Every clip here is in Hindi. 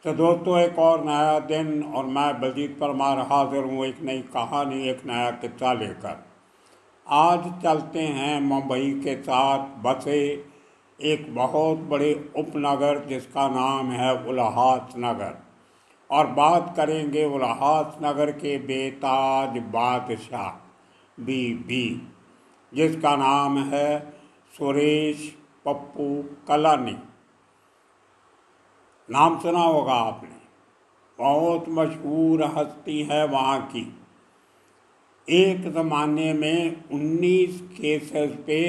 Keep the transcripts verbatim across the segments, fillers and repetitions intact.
तो दोस्तों, एक और नया दिन और मैं बलजीत परमार हाजिर हूँ एक नई कहानी, एक नया किस्सा लेकर। आज चलते हैं मुंबई के साथ बसे एक बहुत बड़े उपनगर जिसका नाम है उल्हासनगर, और बात करेंगे उल्हासनगर के बेताज बादशाह बीबी, जिसका नाम है सुरेश पप्पू कलानी। नाम सुना होगा आपने, बहुत मशहूर हस्ती है वहाँ की। एक ज़माने में उन्नीस केसेस पे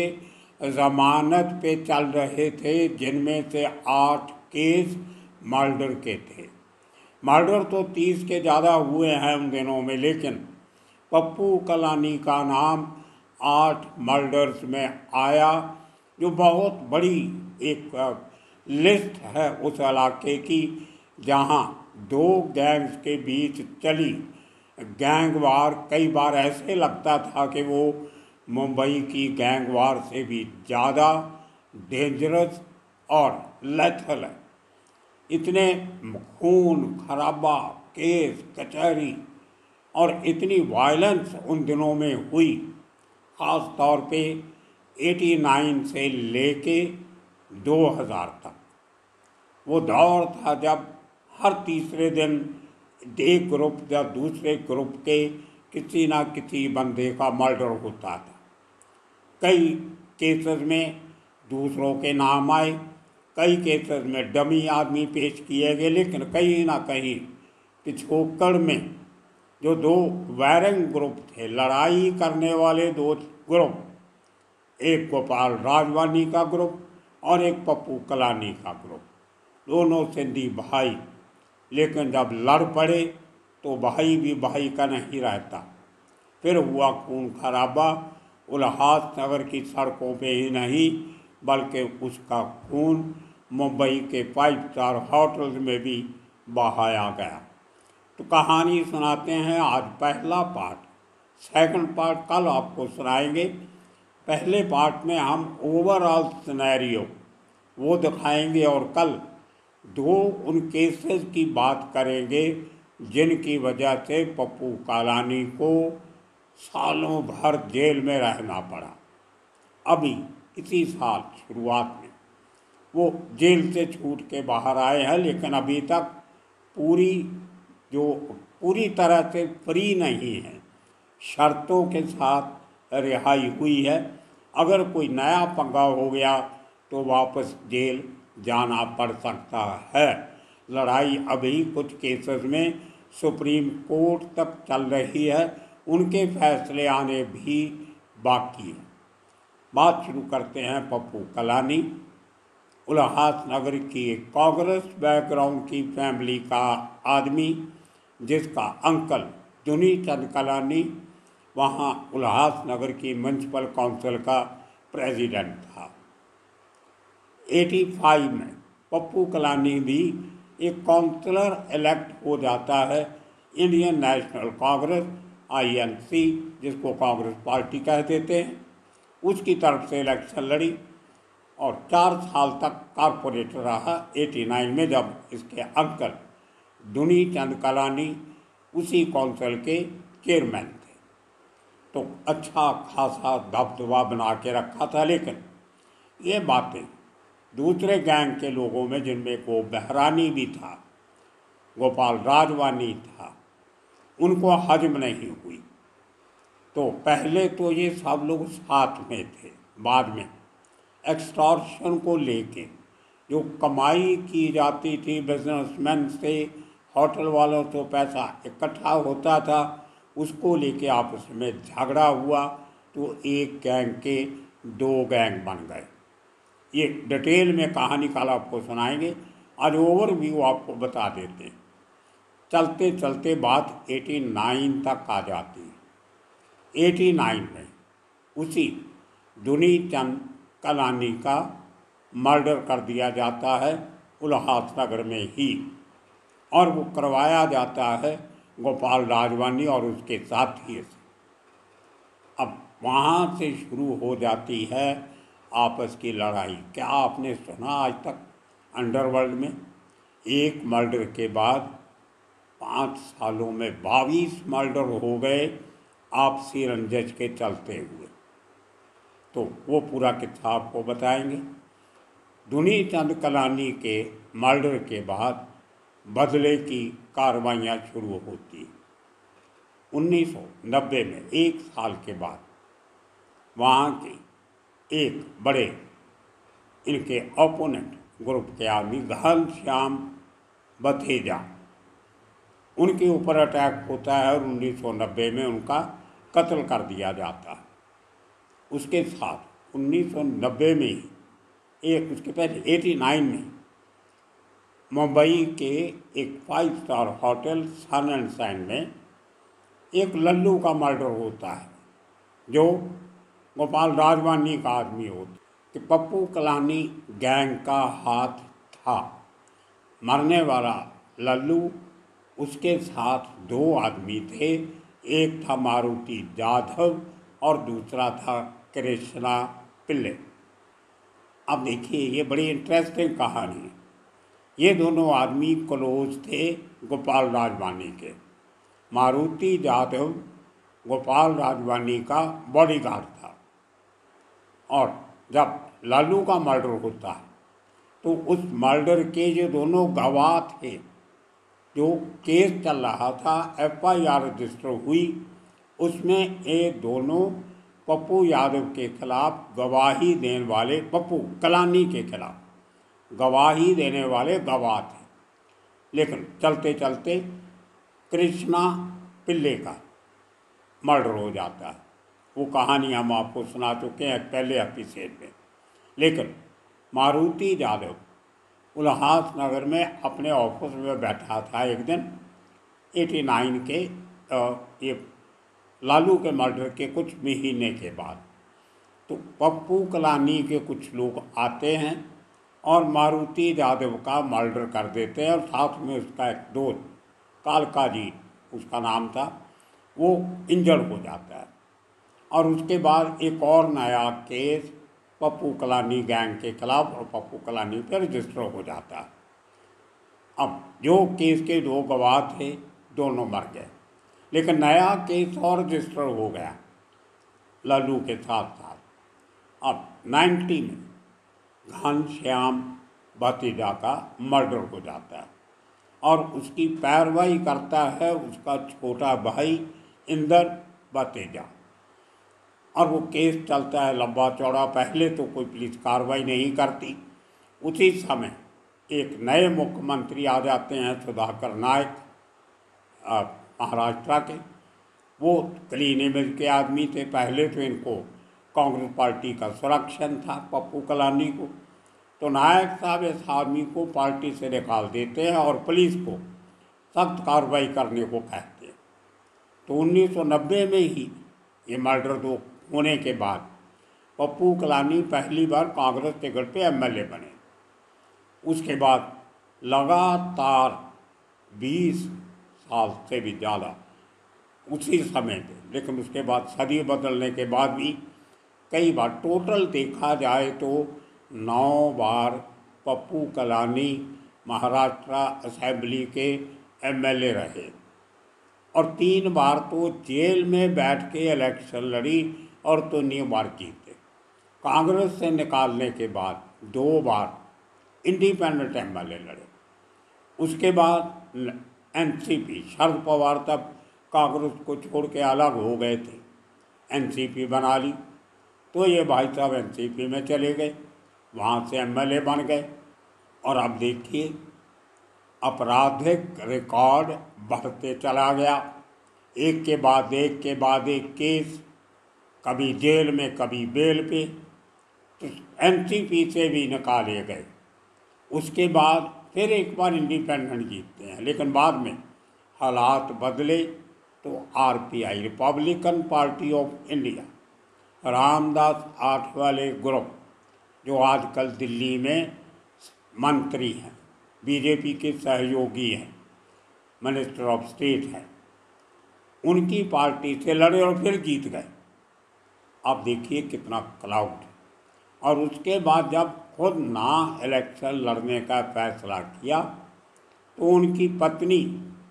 ज़मानत पे चल रहे थे, जिनमें से आठ केस मर्डर के थे। मर्डर तो तीस के ज़्यादा हुए हैं उन दिनों में, लेकिन पप्पू कलानी का नाम आठ मर्डर्स में आया, जो बहुत बड़ी एक लिस्ट है उस इलाके की, जहाँ दो गैंग्स के बीच चली गैंग वार। कई बार ऐसे लगता था कि वो मुंबई की गैंग वार से भी ज़्यादा डेंजरस और लेथल है। इतने खून खराबा, केस कचहरी और इतनी वायलेंस उन दिनों में हुई, ख़ास तौर पे नवासी से लेके दो हज़ार तक। वो दौर था जब हर तीसरे दिन एक ग्रुप या दूसरे ग्रुप के किसी ना किसी बंदे का मर्डर होता था। कई केसेस में दूसरों के नाम आए, कई केसेस में डमी आदमी पेश किए गए, लेकिन कहीं ना कहीं पिछोकड़ में जो दो वायरिंग ग्रुप थे, लड़ाई करने वाले दो ग्रुप, एक गोपाल राजवानी का ग्रुप और एक पप्पू कलानी का ग्रुप, दोनों सिंधी भाई, लेकिन जब लड़ पड़े तो भाई भी भाई का नहीं रहता। फिर हुआ खून खराबा, उल्हासनगर की सड़कों पे ही नहीं बल्कि उसका खून मुंबई के फाइव स्टार होटल्स में भी बहाया गया। तो कहानी सुनाते हैं आज पहला पार्ट, सेकंड पार्ट कल आपको सुनाएंगे। पहले पार्ट में हम ओवरऑल सिनेरियो वो दिखाएंगे और कल दो उन केसेस की बात करेंगे जिनकी वजह से पप्पू कलानी को सालों भर जेल में रहना पड़ा। अभी इसी साल शुरुआत में वो जेल से छूट के बाहर आए हैं, लेकिन अभी तक पूरी जो पूरी तरह से फ्री नहीं है, शर्तों के साथ रिहाई हुई है। अगर कोई नया पंगा हो गया तो वापस जेल जाना पड़ सकता है। लड़ाई अभी कुछ केसेस में सुप्रीम कोर्ट तक चल रही है, उनके फैसले आने भी बाकी है। बात शुरू करते हैं पप्पू कलानी, उल्हासनगर की एक कांग्रेस बैकग्राउंड की फैमिली का आदमी, जिसका अंकल दुनी चंद कलानी वहाँ उल्हासनगर की म्यूनसिपल काउंसिल का प्रेसिडेंट था। पचासी में पप्पू कलानी भी एक काउंसलर इलेक्ट हो जाता है Indian National Congress I N C, जिसको कांग्रेस पार्टी कह देते हैं, उसकी तरफ से इलेक्शन लड़ी और चार साल तक कारपोरेटर रहा। नवासी में जब इसके अंकल दुनी चंद कलानी उसी काउंसिल के चेयरमैन थे, तो अच्छा खासा दबदबा बना के रखा था। लेकिन ये बातें दूसरे गैंग के लोगों में, जिनमें को बहरानी भी था, गोपाल राजवानी था, उनको हजम नहीं हुई। तो पहले तो ये सब लोग साथ में थे, बाद में एक्सटॉर्शन को लेके जो कमाई की जाती थी बिजनेसमैन से, होटल वालों से पैसा इकट्ठा होता था, उसको लेके आपस में झगड़ा हुआ तो एक गैंग के दो गैंग बन गए। ये डिटेल में कहानी कल आपको सुनाएंगे, आज ओवरव्यू आपको बता देते हैं। चलते चलते बात नवासी तक आ जाती है। नवासी में उसी दुनी चंद कलानी का मर्डर कर दिया जाता है उल्हासनगर में ही, और वो करवाया जाता है गोपाल राजवानी और उसके साथियों से। अब वहाँ से शुरू हो जाती है आपस की लड़ाई। क्या आपने सुना आज तक अंडरवर्ल्ड में एक मर्डर के बाद पाँच सालों में बाईस मर्डर हो गए आपसी रंजिश के चलते हुए। तो वो पूरा किस्सा आपको बताएंगे। दुनी चंद कलानी के मर्डर के बाद बदले की कार्रवाइयाँ शुरू होती। उन्नीस सौ नब्बे में एक साल के बाद वहाँ के एक बड़े इनके ओपोनेंट ग्रुप के आदमी घनश्याम बथेजा, उनके ऊपर अटैक होता है और उन्नीस सौ नब्बे में उनका कत्ल कर दिया जाता है। उसके साथ उन्नीस सौ नब्बे में ही एक उसके पहले नवासी में मुंबई के एक five star hotel Sun and Sand में एक लल्लू का मर्डर होता है, जो गोपाल राजवानी का आदमी होता कि पप्पू कलानी गैंग का हाथ था। मरने वाला लल्लू, उसके साथ दो आदमी थे, एक था मारुति जाधव और दूसरा था कृष्णा पिल्ले। अब देखिए, ये बड़ी इंटरेस्टिंग कहानी है। ये दोनों आदमी क्लोज थे गोपाल राजवानी के। मारुति जाधव गोपाल राजवानी का बॉडीगार्ड था, और जब लालू का मर्डर होता है तो उस मर्डर के जो दोनों गवाह थे, जो केस चल रहा था, एफ आई आर रजिस्टर हुई, उसमें ये दोनों पप्पू यादव के खिलाफ गवाही देने वाले, पप्पू कलानी के खिलाफ गवाही देने वाले गवाह थे। लेकिन चलते चलते कृष्णा पिल्ले का मर्डर हो जाता है। वो कहानी हम आपको सुना चुके हैं पहले एपिसोड में। लेकिन मारुति यादव उल्लासनगर में अपने ऑफिस में बैठा था एक दिन नवासी के ये लालू के मर्डर के कुछ महीने के बाद। तो पप्पू कलानी के कुछ लोग आते हैं और मारुति यादव का मर्डर कर देते हैं, और साथ में उसका एक दोस्त कालका जी उसका नाम था, वो इंजर्ड हो जाता है। और उसके बाद एक और नया केस पप्पू कलानी गैंग के खिलाफ और पप्पू कलानी पर रजिस्टर हो जाता है। अब जो केस के दो गवाह थे, दोनों मर गए, लेकिन नया केस और रजिस्टर हो गया लालू के साथ साथ। अब नाइन्टी में घनश्याम बथेजा का मर्डर हो जाता है, और उसकी पैरवाई करता है उसका छोटा भाई इंदर बथेजा। और वो केस चलता है लंबा चौड़ा। पहले तो कोई पुलिस कार्रवाई नहीं करती। उसी समय एक नए मुख्यमंत्री आ जाते हैं, सुधाकर नायक, महाराष्ट्र के। वो क्लीन इमेज के आदमी थे। पहले तो इनको कांग्रेस पार्टी का सुरक्षण था पप्पू कलानी को। तो नायक साहब इस आदमी को पार्टी से निकाल देते हैं और पुलिस को सख्त कार्रवाई करने को कहते हैं। तो उन्नीस सौ नब्बे में ही ये मर्डर दो होने के बाद पप्पू कलानी पहली बार कांग्रेस टिकट पे एम एल ए बने। उसके बाद लगातार बीस साल से भी ज़्यादा उसी समय पे, लेकिन उसके बाद सदी बदलने के बाद भी कई बार, टोटल देखा जाए तो नौ बार पप्पू कलानी महाराष्ट्र असेंबली के एम एल ए रहे, और तीन बार तो जेल में बैठ के इलेक्शन लड़ी और तो नहीं बार जीते। कांग्रेस से निकालने के बाद दो बार इंडिपेंडेंट एम एल ए लड़े। उसके बाद N C P, Sharad Pawar तब कांग्रेस को छोड़ के अलग हो गए थे, एन सी पी बना ली, तो ये भाई साहब एन सी पी में चले गए, वहाँ से एम एल ए बन गए। और अब देखिए आपराधिक रिकॉर्ड बढ़ते चला गया, एक के बाद एक के बाद एक केस, कभी जेल में कभी बेल पे, तो एन सी पी से भी निकाले गए। उसके बाद फिर एक बार इंडिपेंडेंट जीतते हैं, लेकिन बाद में हालात बदले तो R P I, Republican Party of India, Ramdas Athawale group, जो आजकल दिल्ली में मंत्री हैं, बीजेपी के सहयोगी हैं, मिनिस्टर ऑफ स्टेट हैं, उनकी पार्टी से लड़े और फिर जीत गए। अब देखिए कितना क्लाउड। और उसके बाद जब खुद ना इलेक्शन लड़ने का फैसला किया तो उनकी पत्नी,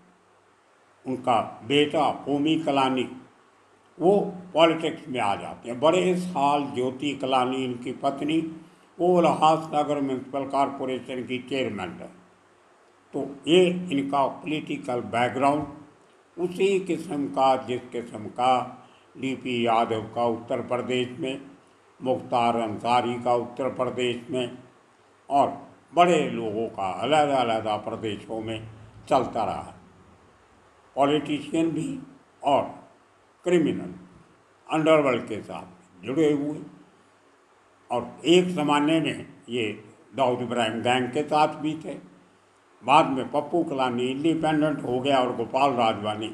उनका बेटा होमी कलानी, वो पॉलिटिक्स में आ जाते हैं। बड़े साल ज्योति कलानी इनकी पत्नी, वो उल्हासनगर म्यूनसिपल कॉरपोरेशन की चेयरमैन है। तो ये इनका पॉलिटिकल बैकग्राउंड उसी किस्म का जिस किस्म का डीपी यादव का उत्तर प्रदेश में, मुख्तार अंसारी का उत्तर प्रदेश में, और बड़े लोगों का अलग अलग प्रदेशों में चलता रहा। पॉलिटिशियन भी और क्रिमिनल अंडरवर्ल्ड के साथ जुड़े हुए। और एक ज़माने में ये दाऊद इब्राहिम गैंग के साथ भी थे। बाद में पप्पू कलानी इंडिपेंडेंट हो गया और गोपाल राजवानी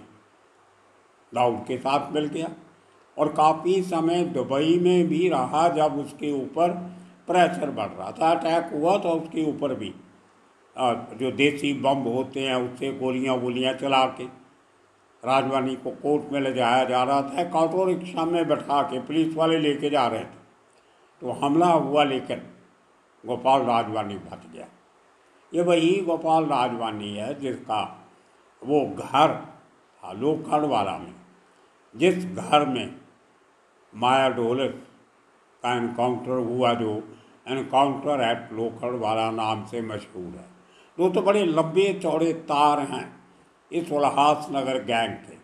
दाऊद के साथ मिल गया, और काफ़ी समय दुबई में भी रहा जब उसके ऊपर प्रेशर बढ़ रहा था। अटैक हुआ तो उसके ऊपर भी जो देसी बम होते हैं उससे गोलियां वोलियाँ चला के राजवानी को कोर्ट में ले जाया जा रहा था। एक ऑटो रिक्शा में बैठा के पुलिस वाले लेके जा रहे थे, तो हमला हुआ, लेकिन गोपाल राजवानी बच गया। ये वही गोपाल राजवानी है जिसका वो घर था लोखंड वाला में, जिस घर में माया डोलस का एनकाउंटर हुआ, जो एनकाउंटर एट लोखंड वाला नाम से मशहूर है। वो तो बड़े लंबे चौड़े तार हैं इस उल्हासनगर गैंग के।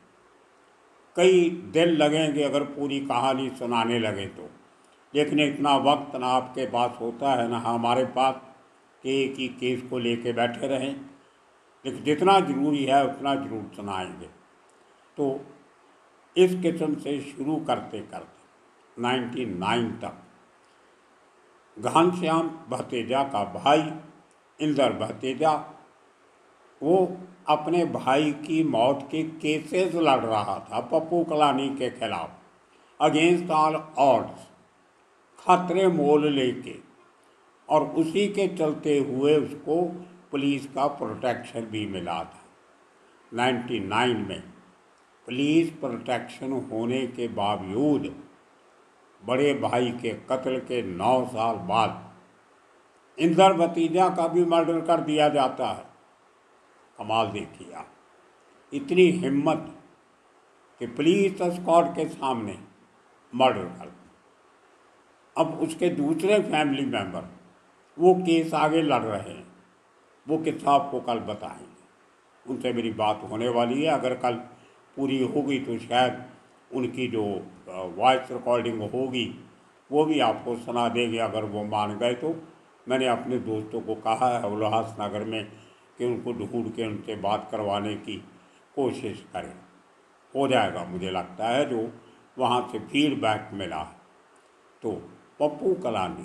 कई दिन लगेंगे अगर पूरी कहानी सुनाने लगे तो, लेकिन इतना वक्त ना आपके पास होता है ना हमारे पास कि एक ही केस को लेके बैठे रहें, लेकिन जितना ज़रूरी है उतना ज़रूर सुनाएंगे। तो इस किस्म से शुरू करते करते नाइन्टी नाइन तक घनश्याम भतीजा का भाई इंदर भतीजा, वो अपने भाई की मौत के केसेस लड़ रहा था पप्पू कलानी के खिलाफ, अगेंस्ट ऑल ऑड्स, खतरे मोल लेके, और उसी के चलते हुए उसको पुलिस का प्रोटेक्शन भी मिला था। नाइन्टी नाइन में पुलिस प्रोटेक्शन होने के बावजूद बड़े भाई के कत्ल के नौ साल बाद इंदर भतीजा का भी मर्डर कर दिया जाता है। कमाल देखिए आप, इतनी हिम्मत कि पुलिस स्क्वाड के सामने मर्डर कर। अब उसके दूसरे फैमिली मेंबर वो केस आगे लड़ रहे हैं, वो किस्सा आपको कल बताएंगे। उनसे मेरी बात होने वाली है, अगर कल पूरी होगी तो शायद उनकी जो वॉइस रिकॉर्डिंग होगी वो भी आपको सुना देंगे, अगर वो मान गए तो। मैंने अपने दोस्तों को कहा है उल्हासनगर में कि उनको ढूंढ के उनसे बात करवाने की कोशिश करें। हो जाएगा मुझे लगता है, जो वहाँ से फीडबैक मिला। तो पप्पू कलानी,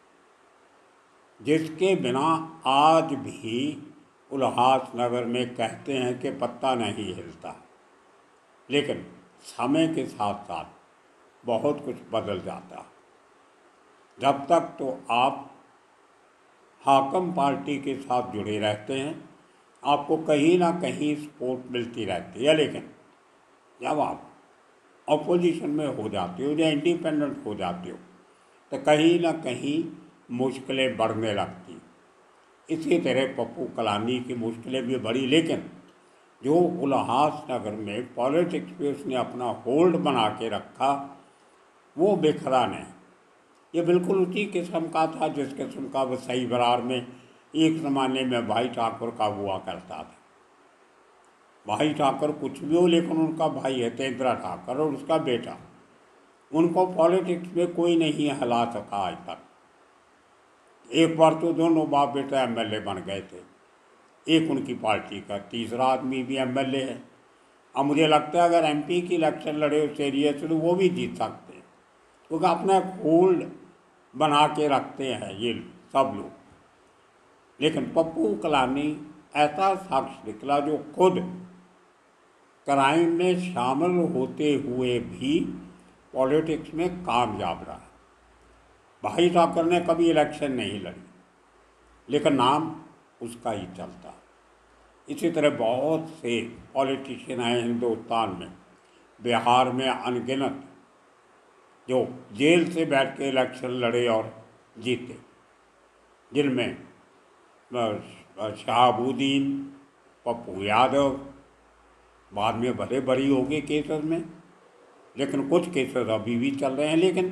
जिसके बिना आज भी उल्हासनगर में कहते हैं कि पत्ता नहीं हिलता, लेकिन समय के साथ साथ बहुत कुछ बदल जाता। जब तक तो आप हाकम पार्टी के साथ जुड़े रहते हैं आपको कहीं ना कहीं सपोर्ट मिलती रहती है, लेकिन जब आप अपोजिशन में हो जाते हो या इंडिपेंडेंट हो जाते हो तो कहीं ना कहीं मुश्किलें बढ़ने लगती। इसी तरह पप्पू कलानी की मुश्किलें भी बढ़ी, लेकिन जो उल्हासनगर में पॉलिटिक्स पे उसने अपना होल्ड बना के रखा वो बिखरा नहीं। ये बिल्कुल उसी किस्म का था जिस किस्म का वो सही बरार में एक ज़माने में भाई ठाकुर का हुआ करता था। भाई ठाकुर कुछ भी हो, लेकिन उनका भाई है तेंद्रा ठाकुर और उसका बेटा, उनको पॉलिटिक्स में कोई नहीं हिला सका आज तक। एक बार तो दोनों बाप बेटा एमएलए बन गए थे, एक उनकी पार्टी का, तीसरा आदमी भी एमएलए है। अब मुझे लगता है अगर एमपी की इलेक्शन लड़े उस एरिया से तो वो भी जीत सकते हैं, क्योंकि अपना एक होल्ड बना के रखते हैं ये सब लोग। लेकिन पप्पू कलानी ऐसा शख्स निकला जो खुद क्राइम में शामिल होते हुए भी पॉलिटिक्स में कामयाब रहा। भाई ठाकर ने कभी इलेक्शन नहीं लड़ी, लेकिन नाम उसका ही चलता। इसी तरह बहुत से पॉलिटिशियन हैं हिंदुस्तान में, बिहार में अनगिनत, जो जेल से बैठ के इलेक्शन लड़े और जीते, जिनमें शहाबुद्दीन, पप्पू यादव बाद में भले बरी हो गए केसेस में, लेकिन कुछ केसेस अभी भी चल रहे हैं। लेकिन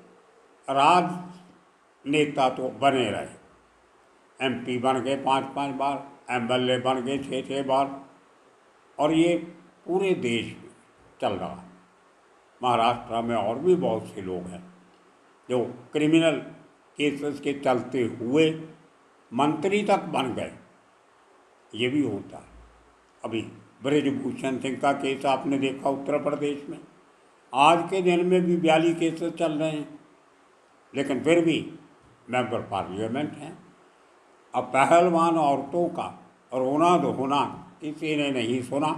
राजनेता तो बने रहे, एमपी बन गए पाँच पाँच बार, एमएलए बन गए छः छः बार, और ये पूरे देश में चल रहा है। महाराष्ट्र में और भी बहुत से लोग हैं जो क्रिमिनल केसेस के चलते हुए मंत्री तक बन गए, ये भी होता है। अभी ब्रजभूषण सिंह का केस आपने देखा उत्तर प्रदेश में, आज के दिन में भी बयालीस केसेस चल रहे हैं, लेकिन फिर भी मेंबर पार्लियामेंट हैं। अब पहलवान औरतों का रोना धोना किसी ने नहीं सुना।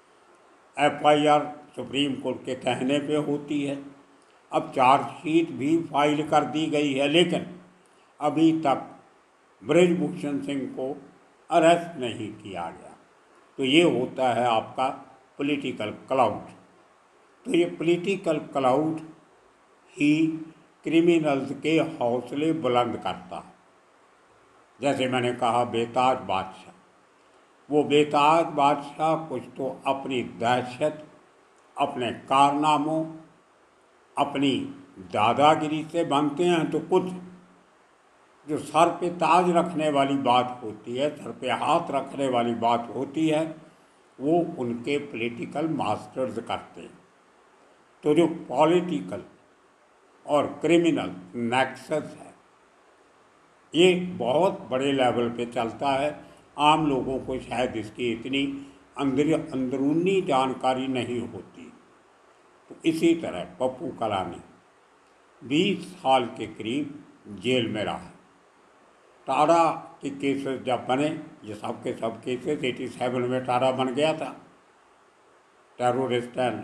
एफआईआर सुप्रीम कोर्ट के कहने पे होती है। अब चार्जशीट भी फाइल कर दी गई है, लेकिन अभी तक ब्रजभूषण सिंह को अरेस्ट नहीं किया गया। तो ये होता है आपका पॉलिटिकल क्लाउड। तो ये पॉलिटिकल क्लाउड ही क्रिमिनल्स के हौसले बुलंद करता है। जैसे मैंने कहा बेताज बादशाह, वो बेताज बादशाह कुछ तो अपनी दहशत, अपने कारनामों, अपनी दादागिरी से बनते हैं, तो कुछ जो सर पे ताज रखने वाली बात होती है, सर पे हाथ रखने वाली बात होती है, वो उनके पॉलिटिकल मास्टर्स करते हैं। तो जो पॉलिटिकल और क्रिमिनल नेक्सस है, ये बहुत बड़े लेवल पे चलता है। आम लोगों को शायद इसकी इतनी अंदर अंदरूनी जानकारी नहीं होती। तो इसी तरह पप्पू कलानी बीस साल के करीब जेल में रहा। टाडा के केसेस जब बने, ये सब के सब केसेस एटी सेवन में टाडा बन गया था, terrorist and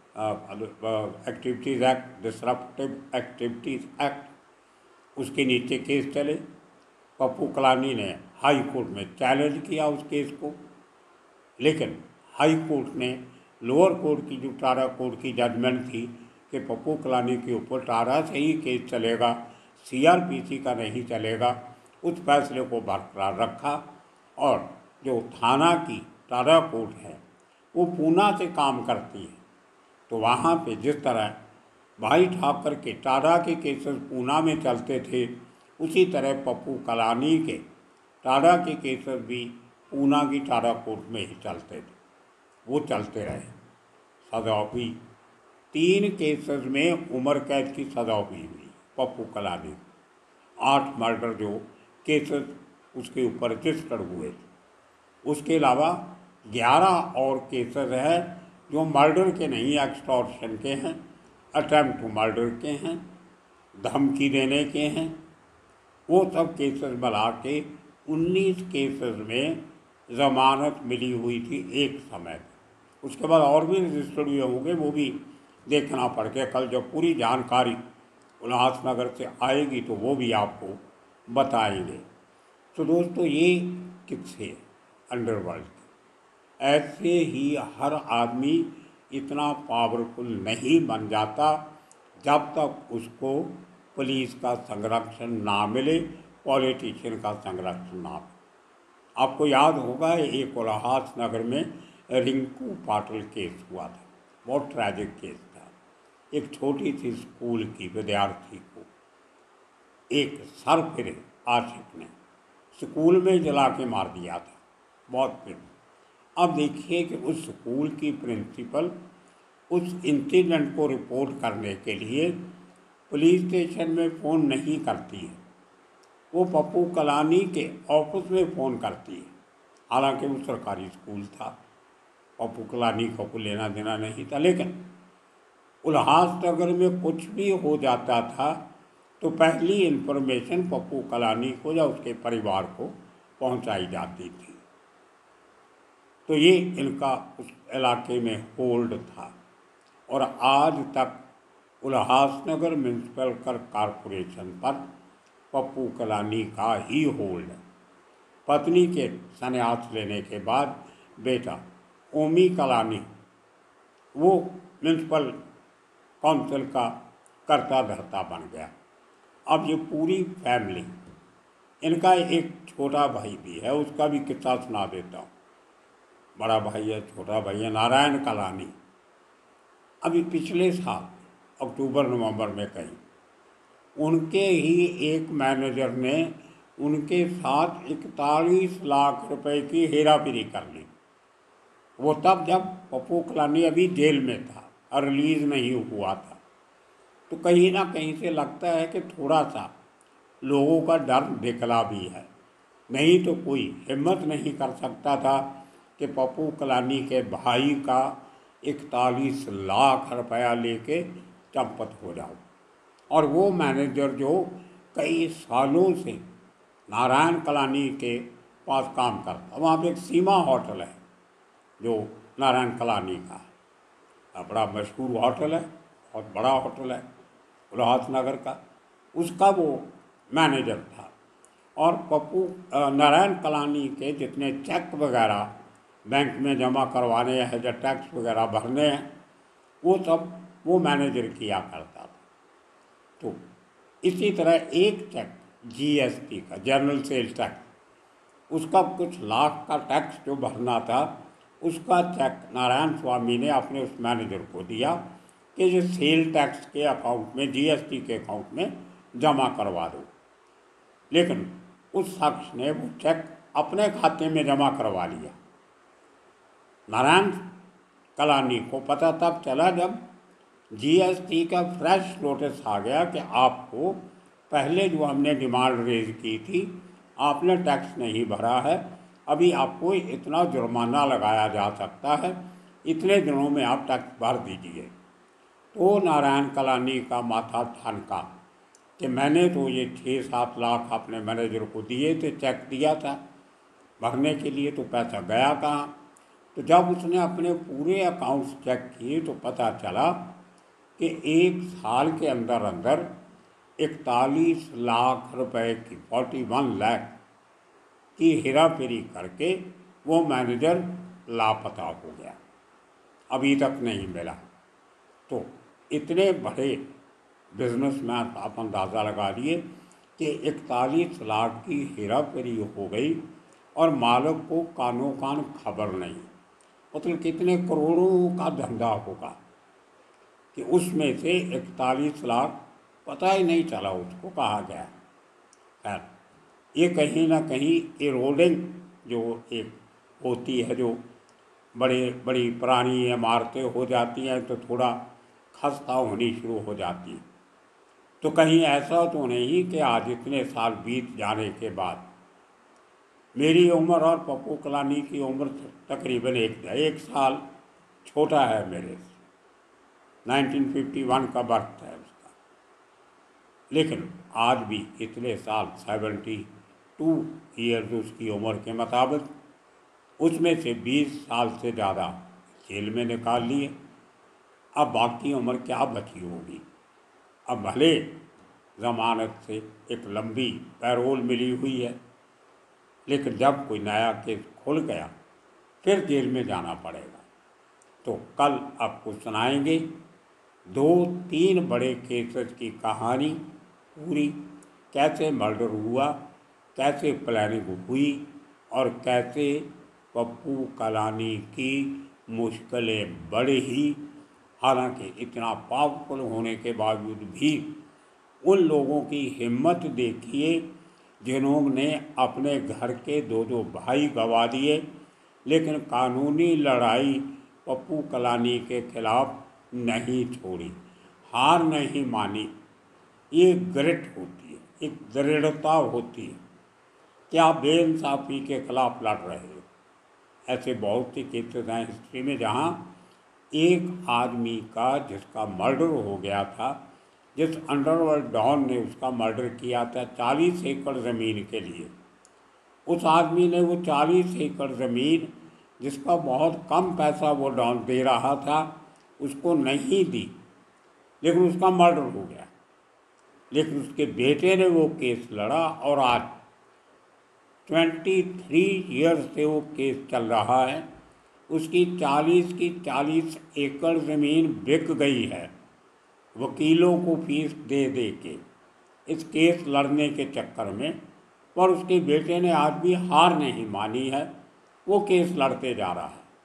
activities act, disruptive activities act, उसके नीचे केस चले। पप्पू कलानी ने हाई कोर्ट में चैलेंज किया उस केस को, लेकिन हाई कोर्ट ने लोअर कोर्ट की जो टाडा कोर्ट की जजमेंट थी कि पप्पू कलानी के ऊपर टाडा से ही केस चलेगा, सीआरपीसी का नहीं चलेगा, उस फैसले को बरकरार रखा। और जो थाना की टाडा कोर्ट है वो पूना से काम करती है, तो वहाँ पे जिस तरह भाई ठाकर के टाडा के केसेस पूना में चलते थे, उसी तरह पप्पू कलानी के टाडा के केसेस भी पूना की टाडा कोर्ट में ही चलते थे। वो चलते रहे, सजा हुई। तीन केसेस में उम्र कैद की सजा भी हुई पप्पू कलानी। आठ मर्डर जो केसेस उसके ऊपर रजिस्टर हुए थे, उसके अलावा ग्यारह और केसेस हैं जो मर्डर के नहीं, एक्सटॉर्शन के हैं, अटेम्प्ट टू मर्डर के हैं, धमकी देने के हैं। वो सब केसेस मिला के उन्नीस केसेस में ज़मानत मिली हुई थी एक समय। उसके बाद और भी रजिस्टर्ड हुए होंगे, वो भी देखना पड़ गया। कल जब पूरी जानकारी उल्लासनगर से आएगी तो वो भी आपको बताएंगे। तो दोस्तों, ये किस्से अंडरवर्ल्ड के, ऐसे ही हर आदमी इतना पावरफुल नहीं बन जाता जब तक उसको पुलिस का संरक्षण ना मिले, पॉलिटिशियन का संरक्षण ना मिले। आपको याद होगा एक उल्लासनगर में रिंकू पाटिल केस हुआ था, बहुत ट्रैजिक केस था। एक छोटी सी स्कूल की विद्यार्थी को एक सरफिरे आशिक ने स्कूल में जला के मार दिया था, बहुत फिर। अब देखिए कि उस स्कूल की प्रिंसिपल उस इंसिडेंट को रिपोर्ट करने के लिए पुलिस स्टेशन में फ़ोन नहीं करती है, वो पप्पू कलानी के ऑफिस में फ़ोन करती है। हालांकि वो सरकारी स्कूल था, पप्पू कलानी को कोई लेना देना नहीं था, लेकिन उल्लासनगर में कुछ भी हो जाता था तो पहली इन्फॉर्मेशन पप्पू कलानी को या उसके परिवार को पहुंचाई जाती थी। तो ये इनका उस इलाके में होल्ड था, और आज तक उल्लासनगर म्यूनसिपल कॉरपोरेशन पर पप्पू कलानी का ही होल्ड है। पत्नी के संन्यास लेने के बाद बेटा ओमी कलानी वो म्यूनसिपल काउंसिल का कर्ता धर्ता बन गया। अब ये पूरी फैमिली, इनका एक छोटा भाई भी है, उसका भी किस्सा सुना देता हूँ। बड़ा भाई है, छोटा भाई है, नारायण कलानी। अभी पिछले साल अक्टूबर नवंबर में कहीं उनके ही एक मैनेजर ने उनके साथ इकतालीस लाख रुपए की हेराफेरी कर ली। वो तब जब पप्पू कलानी अभी जेल में था और रिलीज़ नहीं हुआ था। तो कहीं ना कहीं से लगता है कि थोड़ा सा लोगों का डर निकला भी है। नहीं तो कोई हिम्मत नहीं कर सकता था कि पप्पू कलानी के भाई का इकतालीस लाख रुपया लेके चंपत हो जाओ। और वो मैनेजर जो कई सालों से नारायण कलानी के पास काम करता, वहाँ पे एक सीमा होटल है जो नारायण कलानी का है, बड़ा मशहूर होटल है, बहुत बड़ा होटल है उल्लासनगर का, उसका वो मैनेजर था। और पप्पू नारायण कलानी के जितने चेक वगैरह बैंक में जमा करवाने हैं या टैक्स वगैरह भरने हैं, वो सब वो मैनेजर किया करता था। तो इसी तरह एक चेक जीएसटी का, जनरल सेल टैक्स, उसका कुछ लाख का टैक्स जो भरना था, उसका चेक नारायण स्वामी ने अपने उस मैनेजर को दिया कि ये सेल टैक्स के अकाउंट में, जीएसटी के अकाउंट में जमा करवा दो। लेकिन उस शख्स ने वो चेक अपने खाते में जमा करवा लिया। नारायण कलानी को पता तब चला जब जीएसटी का फ्रेश नोटिस आ गया कि आपको पहले जो हमने डिमांड रेज की थी, आपने टैक्स नहीं भरा है, अभी आपको इतना जुर्माना लगाया जा सकता है, इतने दिनों में आप टैक्स भर दीजिए। तो नारायण कलानी का माथा ठनका कि मैंने तो ये छः सात लाख अपने मैनेजर को दिए थे, चेक दिया था भरने के लिए, तो पैसा गया कहाँ। तो जब उसने अपने पूरे अकाउंट्स चेक किए तो पता चला कि एक साल के अंदर अंदर इकतालीस लाख रुपए की फोर्टी वन लाख की हेरा फेरी करके वो मैनेजर लापता हो गया, अभी तक नहीं मिला। तो इतने बड़े बिजनेसमैन आप अंदाज़ा लगा लिए कि इकतालीस लाख की हेरा फेरी हो गई और मालिक को कानों कान खबर नहीं। मतलब कितने करोड़ों का धंधा होगा कि उसमें से इकतालीस लाख पता ही नहीं चला उसको कहाँ गया। खैर, ये कहीं ना कहीं इरोडिंग जो एक होती है, जो बड़े बड़ी पुरानी इमारतें हो जाती हैं तो थोड़ा खस्ता होनी शुरू हो जाती है। तो कहीं ऐसा तो नहीं कि आज इतने साल बीत जाने के बाद मेरी उम्र और पप्पू कलानी की उम्र तकरीबन एक एक साल छोटा है मेरे से, नाइनटीन फिफ्टी वन का बर्थ है उसका, लेकिन आज भी इतने साल सेवेंटी टू ईयर्स उसकी उम्र के मुताबिक, उसमें से बीस साल से ज़्यादा जेल में निकाल लिए। अब बाकी उम्र क्या बची होगी। अब भले ज़मानत से एक लंबी पैरोल मिली हुई है, लेकिन जब कोई नया केस खुल गया फिर जेल में जाना पड़ेगा। तो कल आपको सुनाएंगे दो तीन बड़े केसेस की कहानी पूरी, कैसे मर्डर हुआ, कैसे प्लानिंग हुई और कैसे पप्पू कलानी की मुश्किलें बढ़ी। हालांकि इतना पावरफुल होने के बावजूद भी उन लोगों की हिम्मत देखिए जिन्होंने अपने घर के दो दो भाई गंवा दिए, लेकिन कानूनी लड़ाई पप्पू कलानी के खिलाफ नहीं छोड़ी, हार नहीं मानी। ये ग्रिट होती है, एक दृढ़ता होती है कि आप बेइंसाफ़ी के खिलाफ लड़ रहे हो। ऐसे बहुत सी केसेस हैं हिस्ट्री में जहाँ एक आदमी का जिसका मर्डर हो गया था, जिस अंडरवर्ल्ड डॉन ने उसका मर्डर किया था चालीस एकड़ ज़मीन के लिए, उस आदमी ने वो चालीस एकड़ ज़मीन जिसका बहुत कम पैसा वो डॉन दे रहा था उसको नहीं दी, लेकिन उसका मर्डर हो गया। लेकिन उसके बेटे ने वो केस लड़ा और आज तेईस ईयर्स से वो केस चल रहा है। उसकी चालीस की चालीस एकड़ ज़मीन बिक गई है वकीलों को फीस दे दे के इस केस लड़ने के चक्कर में, पर उसके बेटे ने आज भी हार नहीं मानी है, वो केस लड़ते जा रहा है।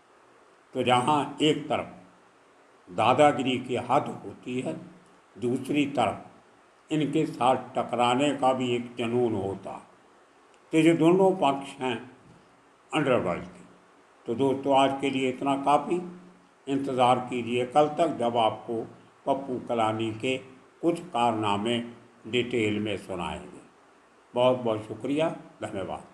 तो जहाँ एक तरफ दादागिरी की हद होती है, दूसरी तरफ इनके साथ टकराने का भी एक जुनून होता। तो ये दोनों पक्ष हैं अंडरवर्ल्ड के। तो दोस्तों आज के लिए इतना काफ़ी। इंतज़ार कीजिए कल तक, जब आपको पप्पू कलानी के कुछ कारनामे डिटेल में सुनाएंगे। बहुत बहुत शुक्रिया, धन्यवाद।